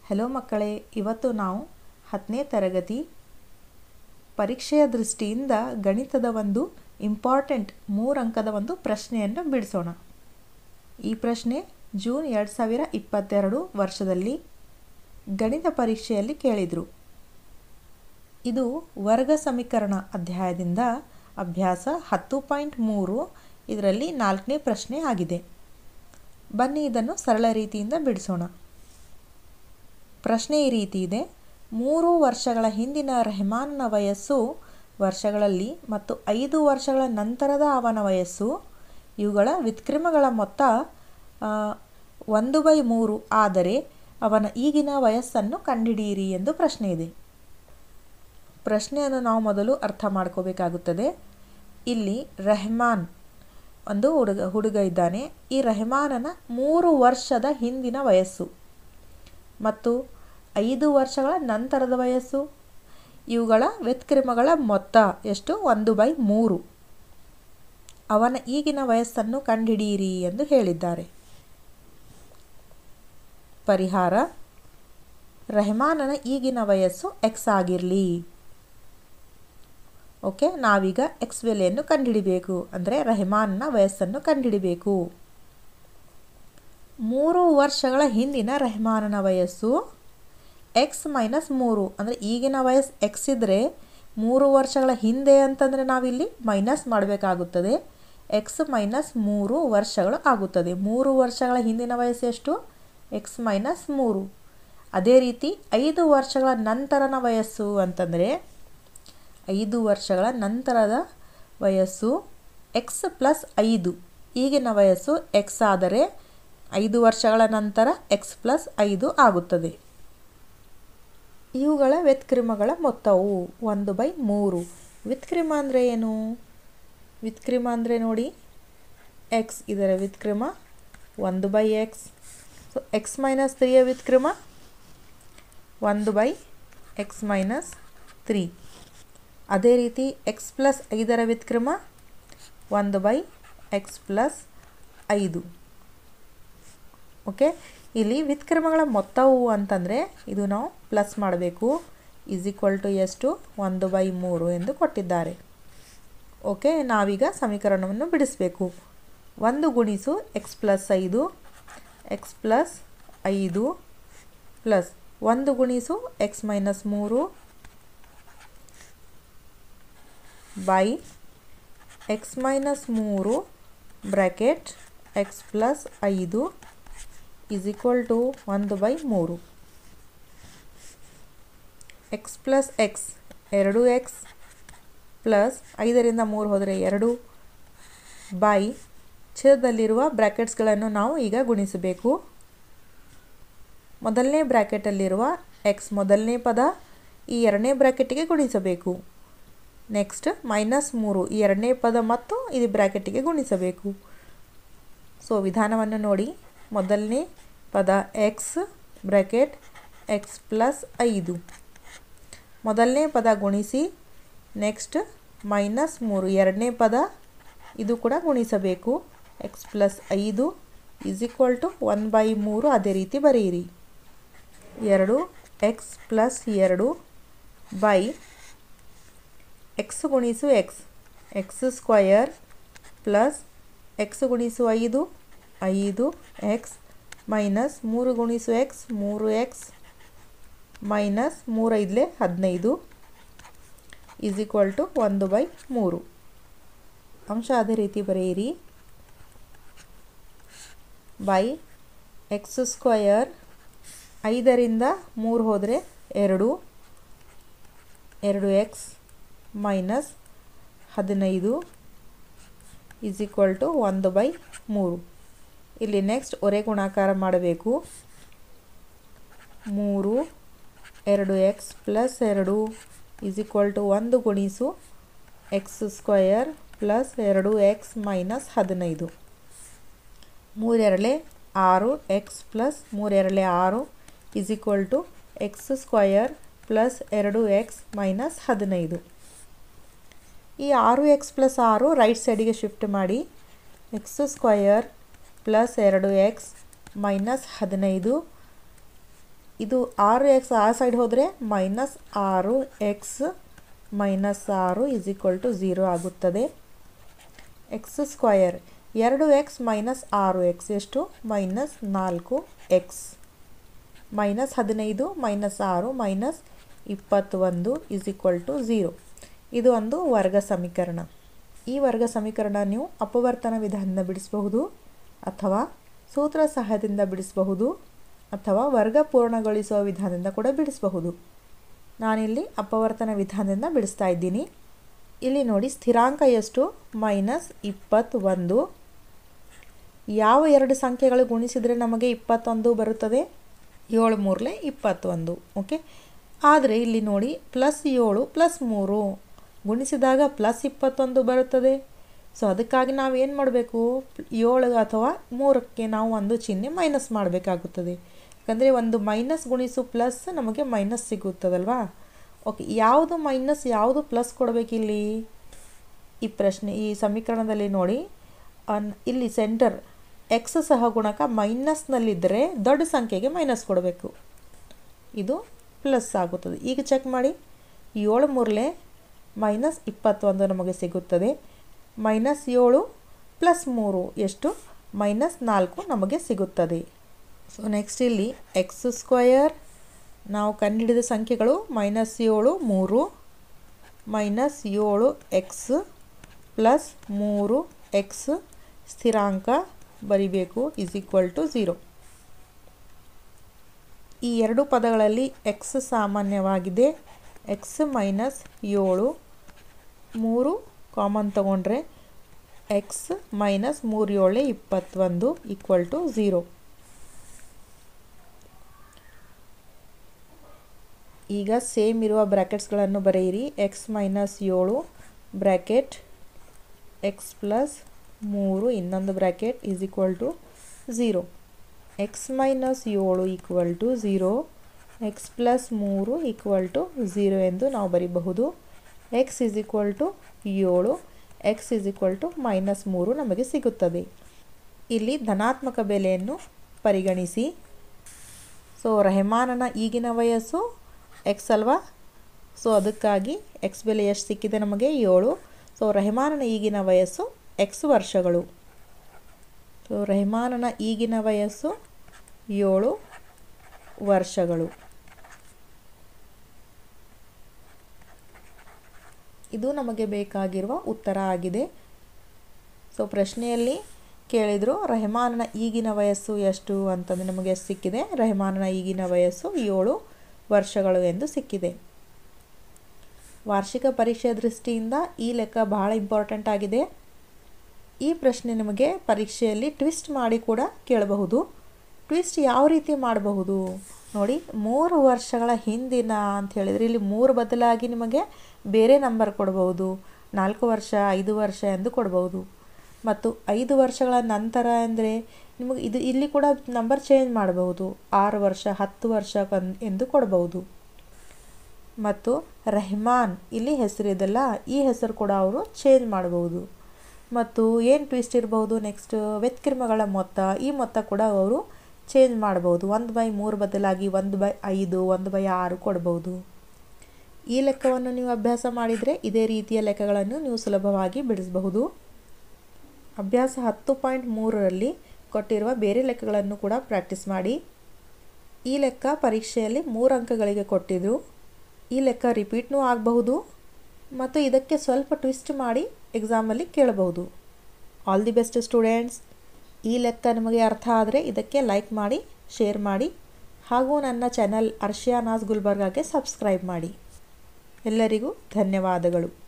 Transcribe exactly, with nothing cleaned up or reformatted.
Hello ಮಕ್ಕಳೇ, ಇವತ್ತು ನಾವು ಹತ್ತನೇ ತರಗತಿ ಪರೀಕ್ಷೆಯ ದೃಷ್ಟಿಯಿಂದ ಗಣಿತದ ಒಂದು ಇಂಪಾರ್ಟೆಂಟ್ ಮೂರು ಅಂಕದ ಒಂದು ಪ್ರಶ್ನೆಯನ್ನು ಬಿಡಿಸೋಣ. ಈ ಪ್ರಶ್ನೆ ಜೂನ್ ಎರಡು ಸಾವಿರ ಇಪ್ಪತ್ತೆರಡು ವರ್ಷದಲ್ಲಿ ಗಣಿತ ಪರೀಕ್ಷೆಯಲ್ಲಿ ಕೇಳಿದರು. ಇದು ವರ್ಗ ಸಮೀಕರಣ ಅಧ್ಯಾಯದಿಂದ ಅಭ್ಯಾಸ ಹತ್ತು ಪಾಯಿಂಟ್ ಮೂರು, ಇದರಲ್ಲಿ ನಾಲ್ಕನೇ ಪ್ರಶ್ನೆ ಆಗಿದೆ. ಬನ್ನಿ ಇದನ್ನು ಸರಳ ರೀತಿಯಿಂದ ಬಿಡಿಸೋಣ. ಪ್ರಶ್ನೆ ಈ ರೀತಿ ಇದೆ: ಮೂರು ವರ್ಷಗಳ ಹಿಂದಿನ ರೆಹಮಾನ್ನ ವಯಸ್ಸು ವರ್ಷಗಳಲ್ಲಿ ಮತ್ತು ಐದು ವರ್ಷಗಳ ನಂತರದ ಅವನ ವಯಸ್ಸು, ಇವುಗಳ ವ್ಯುತ್ಕ್ರಮಗಳ ಮೊತ್ತ ಒಂದು ಬೈ ಮೂರು ಆದರೆ ಅವನ ಈಗಿನ ವಯಸ್ಸನ್ನು ಕಂಡುಹಿಡಿಯಿರಿ ಎಂದು ಪ್ರಶ್ನೆ ಇದೆ. ಪ್ರಶ್ನೆಯನ್ನು ನಾವು ಮೊದಲು ಅರ್ಥ ಮಾಡ್ಕೋಬೇಕಾಗುತ್ತದೆ. ಇಲ್ಲಿ ರೆಹಮಾನ್ ಒಂದು ಹುಡುಗ ಹುಡುಗ ಇದ್ದಾನೆ. ಈ ರೆಹಮಾನನ ಮೂರು ವರ್ಷದ ಹಿಂದಿನ ವಯಸ್ಸು ಮತ್ತು ಐದು ವರ್ಷಗಳ ನಂತರದ ವಯಸ್ಸು, ಇವುಗಳ ವ್ಯುತ್ಕ್ರಮಗಳ ಮೊತ್ತ ಎಷ್ಟು? ಒಂದು ಬೈ ಮೂರು. ಅವನ ಈಗಿನ ವಯಸ್ಸನ್ನು ಕಂಡುಹಿಡಿಯಿರಿ ಎಂದು ಹೇಳಿದ್ದಾರೆ. ಪರಿಹಾರ: ರೆಹಮಾನನ ಈಗಿನ ವಯಸ್ಸು ಎಕ್ಸ್ ಆಗಿರಲಿ. ಓಕೆ, ನಾವೀಗ ಎಕ್ಸ್ ಬೆಲೆಯನ್ನು ಕಂಡುಹಿಡಿಬೇಕು, ಅಂದರೆ ರೆಹಮಾನ್ನ ವಯಸ್ಸನ್ನು ಕಂಡುಹಿಡಿಬೇಕು. ಮೂರು ವರ್ಷಗಳ ಹಿಂದಿನ ರೆಹಮಾನನ ವಯಸ್ಸು ಎಕ್ಸ್ ಮೈನಸ್ ಮೂರು, ಅಂದರೆ ಈಗಿನ ವಯಸ್ಸು ಎಕ್ಸ್ ಇದ್ದರೆ ಮೂರು ವರ್ಷಗಳ ಹಿಂದೆ ಅಂತಂದರೆ ನಾವಿಲ್ಲಿ ಮೈನಸ್ ಮಾಡಬೇಕಾಗುತ್ತದೆ. ಎಕ್ಸ್ ಮೈನಸ್ ಮೂರು ವರ್ಷಗಳು ಆಗುತ್ತದೆ. ಮೂರು ವರ್ಷಗಳ ಹಿಂದಿನ ವಯಸ್ಸು ಎಷ್ಟು? ಎಕ್ಸ್ ಮೈನಸ್ ಮೂರು. ಅದೇ ರೀತಿ ಐದು ವರ್ಷಗಳ ನಂತರನ ವಯಸ್ಸು ಅಂತಂದರೆ ಐದು ವರ್ಷಗಳ ನಂತರದ ವಯಸ್ಸು ಎಕ್ಸ್ ಪ್ಲಸ್ ಐದು. ಈಗಿನ ವಯಸ್ಸು ಎಕ್ಸ್ ಆದರೆ ಐದು ವರ್ಷಗಳ ನಂತರ ಎಕ್ಸ್ ಪ್ಲಸ್ ಐದು ಆಗುತ್ತದೆ. ಇವುಗಳ ವ್ಯುತ್ಕ್ರಮಗಳ ಮೊತ್ತವು ಒಂದು ಬೈ ಮೂರು. ವ್ಯುತ್ಕ್ರಮ ಅಂದರೆ ಏನು? ವ್ಯುತ್ಕ್ರಮ ಅಂದರೆ ನೋಡಿ, ಎಕ್ಸ್ ಇದರ ವ್ಯುತ್ಕ್ರಮ ಒಂದು by x. So x minus ತ್ರೀಯ ವ್ಯುತ್ಕ್ರಮ ಒಂದು ಬೈ ಎಕ್ಸ್ ಮೈನಸ್ ತ್ರೀ. ಅದೇ ರೀತಿ ಎಕ್ಸ್ ಪ್ಲಸ್ ಐದರ ವ್ಯುತ್ಕ್ರಮ ಒಂದು ಬೈ ಎಕ್ಸ್ ಪ್ಲಸ್ ಐದು. ಓಕೆ, ಇಲ್ಲಿ ವ್ಯುತ್ಕ್ರಮಗಳ ಮೊತ್ತವು ಅಂತಂದರೆ ಇದು ನಾವು ಪ್ಲಸ್ ಮಾಡಬೇಕು. ಈಸ್ ಈಕ್ವಲ್ ಟು ಎಷ್ಟು? ಒಂದು ಬೈ ಮೂರು ಎಂದು ಕೊಟ್ಟಿದ್ದಾರೆ. ಓಕೆ, ನಾವೀಗ ಸಮೀಕರಣವನ್ನು ಬಿಡಿಸಬೇಕು. ಒಂದು ಗುಣಿಸು ಎಕ್ಸ್ ಪ್ಲಸ್ ಐದು, ಎಕ್ಸ್ ಪ್ಲಸ್ ಐದು ಪ್ಲಸ್ ಒಂದು ಗುಣಿಸು ಎಕ್ಸ್ ಮೈನಸ್ ಮೂರು ಬೈ ಎಕ್ಸ್ ಮೈನಸ್ ಮೂರು ಬ್ರ್ಯಾಕೆಟ್ ಎಕ್ಸ್ ಪ್ಲಸ್ ಐದು ಈಸ್ ಈಕ್ವಲ್ ಟು ಒಂದು ಬೈ ಮೂರು. ಎಕ್ಸ್ ಪ್ಲಸ್ ಎಕ್ಸ್ ಎರಡು ಎಕ್ಸ್ ಪ್ಲಸ್ ಐದರಿಂದ ಮೂರು ಹೋದರೆ ಎರಡು ಬೈ ಛೇದದಲ್ಲಿರುವ ಬ್ರ್ಯಾಕೆಟ್ಸ್ಗಳನ್ನು ನಾವು ಈಗ ಗುಣಿಸಬೇಕು. ಮೊದಲನೇ ಬ್ರ್ಯಾಕೆಟಲ್ಲಿರುವ ಎಕ್ಸ್ ಮೊದಲನೇ ಪದ ಈ ಎರಡನೇ ಬ್ರ್ಯಾಕೆಟಿಗೆ ಗುಣಿಸಬೇಕು. ನೆಕ್ಸ್ಟ್ ಮೈನಸ್ ಮೂರು ಈ ಎರಡನೇ ಪದ ಮತ್ತು ಇದು ಬ್ರ್ಯಾಕೆಟಿಗೆ ಗುಣಿಸಬೇಕು. ಸೊ ವಿಧಾನವನ್ನು ನೋಡಿ. ಮೊದಲನೇ ಪದ ಎಕ್ಸ್ ಬ್ರ್ಯಾಕೆಟ್ ಎಕ್ಸ್ ಪ್ಲಸ್ ಐದು, ಮೊದಲನೇ ಪದ ಗುಣಿಸಿ, ನೆಕ್ಸ್ಟ್ ಮೈನಸ್ ಮೂರು ಎರಡನೇ ಪದ ಇದು ಕೂಡ ಗುಣಿಸಬೇಕು. ಎಕ್ಸ್ ಪ್ಲಸ್ ಐದು is equal to one by ಮೂರು. ಅದೇ ರೀತಿ ಬರೆಯಿರಿ. ಎರಡು ಎಕ್ಸ್ ಪ್ಲಸ್ ಎರಡು ಬೈ ಎಕ್ಸ್ ಗುಣಿಸು x x square plus x ಗುಣಿಸು ಐದು ಐದು ಎಕ್ಸ್ ಮೈನಸ್ ಮೂರು ಗುಣಿಸು ಎಕ್ಸ್ ಮೂರು ಎಕ್ಸ್ ಮೈನಸ್ ಮೂರು ಐದಲೇ ಹದಿನೈದು ಈಸ್ ಈಕ್ವಲ್ ಟು ಒಂದು ಬೈ ಮೂರು. ಅಂಶ ಅದೇ ರೀತಿ ಬರೆಯಿರಿ. ಬೈ ಎಕ್ಸ್ ಸ್ಕ್ವಯರ್ ಐದರಿಂದ ಮೂರು ಹೋದರೆ ಎರಡು ಎರಡು ಎಕ್ಸ್ ಮೈನಸ್ ಹದಿನೈದು ಈಸ್ ಈಕ್ವಲ್ ಟು ಒಂದು ಬೈ ಮೂರು. ಇಲ್ಲಿ ನೆಕ್ಸ್ಟ್ ಒರೆ ಗುಣಾಕಾರ ಮಾಡಬೇಕು. ಮೂರು ಎರಡು ಎಕ್ಸ್ ಪ್ಲಸ್ ಎರಡು ಈಸ್ ಈಕ್ವಲ್ ಟು ಒಂದು ಗುಣಿಸು ಎಕ್ಸ್ ಸ್ಕ್ವಯರ್ ಪ್ಲಸ್ ಎರಡು ಎಕ್ಸ್ ಮೈನಸ್ ಹದಿನೈದು. ಮೂರೆರಳೆ ಆರು ಎಕ್ಸ್ ಪ್ಲಸ್ ಮೂರೆರಳೆ ಆರು is equal to x square plus ಎರಡು ಎಕ್ಸ್ ಮೈನಸ್ ಹದಿನೈದು. ಈ ಆರು ಎಕ್ಸ್ ಪ್ಲಸ್ ಆರು ರೈಟ್ ಸೈಡಿಗೆ ಶಿಫ್ಟ್ ಮಾಡಿ. ಎಕ್ಸ್ ಸ್ಕ್ವಯರ್ ಪ್ಲಸ್ ಎರಡು ಎಕ್ಸ್ ಮೈನಸ್ ಹದಿನೈದು ಇದು ಆರು ಎಕ್ಸ್ ಆ ಸೈಡ್ ಹೋದರೆ ಮೈನಸ್ ಆರು ಎಕ್ಸ್ ಮೈನಸ್ ಆರು ಇಸ್ ಈಕ್ವಲ್ ಟು ಝೀರೋ ಆಗುತ್ತದೆ. ಎಕ್ಸ್ ಸ್ಕ್ವಯರ್ ಎರಡು ಎಕ್ಸ್ ಮೈನಸ್ ಆರು ಎಕ್ಸ್ ಎಷ್ಟು? ಮೈನಸ್ ನಾಲ್ಕು ಎಕ್ಸ್ ಮೈನಸ್ ಹದಿನೈದು ಮೈನಸ್ ಆರು ಮೈನಸ್ ಇಪ್ಪತ್ತೊಂದು ಇಸ್ ಈಕ್ವಲ್ ಟು ಝೀರೋ. ಇದು ಒಂದು ವರ್ಗ ಸಮೀಕರಣ. ಈ ವರ್ಗ ಸಮೀಕರಣ ನೀವು ಅಪವರ್ತನ ವಿಧಾನದಿಂದ ಬಿಡಿಸಬಹುದು, ಅಥವಾ ಸೂತ್ರ ಸಹಾಯದಿಂದ ಬಿಡಿಸಬಹುದು, ಅಥವಾ ವರ್ಗ ಪೂರ್ಣಗೊಳಿಸುವ ವಿಧಾನದಿಂದ ಕೂಡ ಬಿಡಿಸಬಹುದು. ನಾನಿಲ್ಲಿ ಅಪವರ್ತನ ವಿಧಾನದಿಂದ ಬಿಡಿಸ್ತಾ ಇದ್ದೀನಿ. ಇಲ್ಲಿ ನೋಡಿ, ಸ್ಥಿರಾಂಕ ಎಷ್ಟು? ಮೈನಸ್ ಇಪ್ಪತ್ತೊಂದು. ಯಾವ ಎರಡು ಸಂಖ್ಯೆಗಳು ಗುಣಿಸಿದರೆ ನಮಗೆ ಇಪ್ಪತ್ತೊಂದು ಬರುತ್ತದೆ? ಏಳು ಮೂರಲೆ ಇಪ್ಪತ್ತೊಂದು. ಓಕೆ, ಆದರೆ ಇಲ್ಲಿ ನೋಡಿ, ಪ್ಲಸ್ ಏಳು ಪ್ಲಸ್ ಮೂರು ಗುಣಿಸಿದಾಗ ಪ್ಲಸ್ ಇಪ್ಪತ್ತೊಂದು ಬರುತ್ತದೆ. ಸೊ ಅದಕ್ಕಾಗಿ ನಾವು ಏನು ಮಾಡಬೇಕು? ಏಳು ಅಥವಾ ಮೂರಕ್ಕೆ ನಾವು ಒಂದು ಚಿಹ್ನೆ ಮೈನಸ್ ಮಾಡಬೇಕಾಗುತ್ತದೆ. ಯಾಕಂದರೆ ಒಂದು ಮೈನಸ್ ಗುಣಿಸು ಪ್ಲಸ್ ನಮಗೆ ಮೈನಸ್ ಸಿಗುತ್ತದಲ್ವಾ? ಓಕೆ, ಯಾವುದು ಮೈನಸ್ ಯಾವುದು ಪ್ಲಸ್ ಕೊಡಬೇಕಿಲ್ಲಿ? ಈ ಪ್ರಶ್ನೆ ಈ ಸಮೀಕರಣದಲ್ಲಿ ನೋಡಿ, ಅನ್ ಇಲ್ಲಿ ಸೆಂಟರ್ ಎಕ್ಸ್ ಸಹಗುಣಕ ಮೈನಸ್ನಲ್ಲಿದ್ದರೆ ದೊಡ್ಡ ಸಂಖ್ಯೆಗೆ ಮೈನಸ್ ಕೊಡಬೇಕು. ಇದು ಪ್ಲಸ್ ಆಗುತ್ತದೆ. ಈಗ ಚೆಕ್ ಮಾಡಿ, ಏಳು ಮೂರಲೆ ಮೈನಸ್ ಇಪ್ಪತ್ತೊಂದು ನಮಗೆ ಸಿಗುತ್ತದೆ. ಮೈನಸ್ ಏಳು ಪ್ಲಸ್ ಮೂರು ಎಷ್ಟು? ಮೈನಸ್ ನಾಲ್ಕು ನಮಗೆ ಸಿಗುತ್ತದೆ. ಸೊ ನೆಕ್ಸ್ಟ್ ಇಲ್ಲಿ ಎಕ್ಸ್ ಸ್ಕ್ವಯರ್ ನಾವು ಕಂಡುಹಿಡಿದ ಸಂಖ್ಯೆಗಳು ಮೈನಸ್ ಏಳು ಮೂರು ಮೈನಸ್ ಏಳು ಎಕ್ಸ್ ಪ್ಲಸ್ ಮೂರು ಎಕ್ಸ್ ಸ್ಥಿರಾಂಕ ಬರಿಬೇಕು ಇಸ್ ಈಕ್ವಲ್ ಟು ಝೀರೋ. ಈ ಎರಡು ಪದಗಳಲ್ಲಿ ಎಕ್ಸ್ ಸಾಮಾನ್ಯವಾಗಿದೆ. ಎಕ್ಸ್ ಮೈನಸ್ ಏಳು, ಮೂರು ಕಾಮನ್ ತಗೊಂಡ್ರೆ ಎಕ್ಸ್ ಮೈನಸ್ ಮೂರು ಏಳೆ ಇಪ್ಪತ್ತೊಂದು ಈಕ್ವಲ್ ಟು ಝೀರೋ. ಈಗ ಸೇಮ್ ಇರುವ ಬ್ರ್ಯಾಕೆಟ್ಸ್ಗಳನ್ನು ಬರೆಯಿರಿ. ಎಕ್ಸ್ ಮೈನಸ್ ಏಳು ಬ್ರ್ಯಾಕೆಟ್ ಎಕ್ಸ್ ಪ್ಲಸ್ ಮೂರು ಇನ್ನೊಂದು bracket is equal to zero. X minus ಏಳು equal to zero, x plus ಮೂರು ಈಕ್ವಲ್ ಟು ಝೀರೋ ಎಂದು ನಾವು ಬರೀಬಹುದು. ಎಕ್ಸ್ ಇಸ್ ಈಕ್ವಲ್ ಟು ಏಳು, x is equal to minus ಮೂರು ನಮಗೆ ಸಿಗುತ್ತದೆ. ಇಲ್ಲಿ ಧನಾತ್ಮಕ ಬೆಲೆಯನ್ನು ಪರಿಗಣಿಸಿ. ಸೊ ರೆಹಮಾನನ ಈಗಿನ ವಯಸ್ಸು ಎಕ್ಸ್ ಅಲ್ವಾ? ಸೊ ಅದಕ್ಕಾಗಿ ಎಕ್ಸ್ ಬೆಲೆ ಎಷ್ಟು ಸಿಕ್ಕಿದೆ ನಮಗೆ? ಏಳು. ಸೊ ರೆಹಮಾನನ ಈಗಿನ ವಯಸ್ಸು ಎಕ್ಸ್ ವರ್ಷಗಳು. ಸೊ ರೆಹಮಾನನ ಈಗಿನ ವಯಸ್ಸು ಏಳು ವರ್ಷಗಳು. ಇದು ನಮಗೆ ಬೇಕಾಗಿರುವ ಉತ್ತರ ಆಗಿದೆ. ಸೊ ಪ್ರಶ್ನೆಯಲ್ಲಿ ಕೇಳಿದರು ರೆಹಮಾನನ ಈಗಿನ ವಯಸ್ಸು ಎಷ್ಟು ಅಂತಂದರೆ ನಮಗೆ ಎಷ್ಟು ಸಿಕ್ಕಿದೆ? ರೆಹಮಾನನ ಈಗಿನ ವಯಸ್ಸು ಏಳು ವರ್ಷಗಳು ಎಂದು ಸಿಕ್ಕಿದೆ. ವಾರ್ಷಿಕ ಪರೀಕ್ಷೆಯ ದೃಷ್ಟಿಯಿಂದ ಈ ಲೆಕ್ಕ ಬಹಳ ಇಂಪಾರ್ಟೆಂಟ್ ಆಗಿದೆ. ಈ ಪ್ರಶ್ನೆ ನಿಮಗೆ ಪರೀಕ್ಷೆಯಲ್ಲಿ ಟ್ವಿಸ್ಟ್ ಮಾಡಿ ಕೂಡ ಕೇಳಬಹುದು. ಟ್ವಿಸ್ಟ್ ಯಾವ ರೀತಿ ಮಾಡಬಹುದು ನೋಡಿ, ಮೂರು ವರ್ಷಗಳ ಹಿಂದಿನ ಅಂತ ಹೇಳಿದರೆ ಇಲ್ಲಿ ಮೂರು ಬದಲಾಗಿ ನಿಮಗೆ ಬೇರೆ ನಂಬರ್ ಕೊಡಬಹುದು. ನಾಲ್ಕು ವರ್ಷ, ಐದು ವರ್ಷ ಎಂದು ಕೊಡಬಹುದು. ಮತ್ತು ಐದು ವರ್ಷಗಳ ನಂತರ ಅಂದರೆ ನಿಮಗೆ ಇದು ಇಲ್ಲಿ ಕೂಡ ನಂಬರ್ ಚೇಂಜ್ ಮಾಡಬಹುದು. ಆರು ವರ್ಷ, ಹತ್ತು ವರ್ಷ ಎಂದು ಕೊಡಬಹುದು. ಮತ್ತು ರೆಹಮಾನ್ ಇಲ್ಲಿ ಹೆಸರಿದೆಲ್ಲ, ಈ ಹೆಸರು ಕೂಡ ಅವರು ಚೇಂಜ್ ಮಾಡಬಹುದು. ಮತ್ತು ಏನು ಟ್ವಿಸ್ಟ್ ಇರಬಹುದು? ನೆಕ್ಸ್ಟ್ ವ್ಯತ್ಕ್ರಮಗಳ ಮೊತ್ತ, ಈ ಮೊತ್ತ ಕೂಡ ಅವರು ಚೇಂಜ್ ಮಾಡಬಹುದು. ಒಂದು ಬೈ ಮೂರು ಬದಲಾಗಿ ಒಂದು ಬೈ ಐದು, ಒಂದು ಬೈ ಆರು ಕೊಡಬಹುದು. ಈ ಲೆಕ್ಕವನ್ನು ನೀವು ಅಭ್ಯಾಸ ಮಾಡಿದರೆ ಇದೇ ರೀತಿಯ ಲೆಕ್ಕಗಳನ್ನು ನೀವು ಸುಲಭವಾಗಿ ಬಿಡಿಸಬಹುದು. ಅಭ್ಯಾಸ ಹತ್ತು ಪಾಯಿಂಟ್ ಮೂರರಲ್ಲಿ ಕೊಟ್ಟಿರುವ ಬೇರೆ ಲೆಕ್ಕಗಳನ್ನು ಕೂಡ ಪ್ರಾಕ್ಟೀಸ್ ಮಾಡಿ. ಈ ಲೆಕ್ಕ ಪರೀಕ್ಷೆಯಲ್ಲಿ ಮೂರು ಅಂಕಗಳಿಗೆ ಕೊಟ್ಟಿದ್ದು. ಈ ಲೆಕ್ಕ ರಿಪೀಟ್ನೂ ಆಗಬಹುದು ಮತ್ತು ಇದಕ್ಕೆ ಸ್ವಲ್ಪ ಟ್ವಿಸ್ಟ್ ಮಾಡಿ ಎಕ್ಸಾಮಲ್ಲಿ ಕೇಳಬಹುದು. All the best students. ಈ ಲೆಕ್ಕ ನಿಮಗೆ ಅರ್ಥ ಆದರೆ ಇದಕ್ಕೆ ಲೈಕ್ ಮಾಡಿ, ಶೇರ್ ಮಾಡಿ, ಹಾಗೂ ನನ್ನ ಚಾನಲ್ ಅರ್ಷಿಯಾ ನಾಸ್ ಗುಲ್ಬರ್ಗಾಗೆ ಸಬ್ಸ್ಕ್ರೈಬ್ ಮಾಡಿ. ಎಲ್ಲರಿಗೂ ಧನ್ಯವಾದಗಳು.